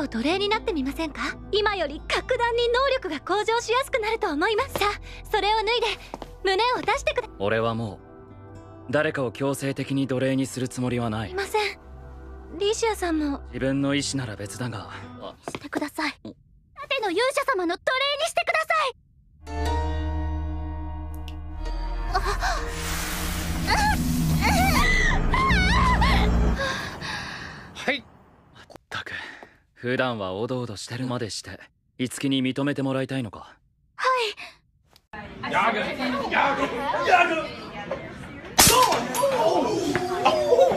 奴隷になってみませんか？今より格段に能力が向上しやすくなると思います。さあ、それを脱いで胸を出してくだ。 俺はもう誰かを強制的に奴隷にするつもりはない。 いません。リシアさんも自分の意思なら別だが。 してください。盾の勇者様の奴隷にしてください。 はい。まったく普段はおどおどしてるまでして樹に認めてもらいたいのか。 はい。 Jagen! Jagen! Jagen!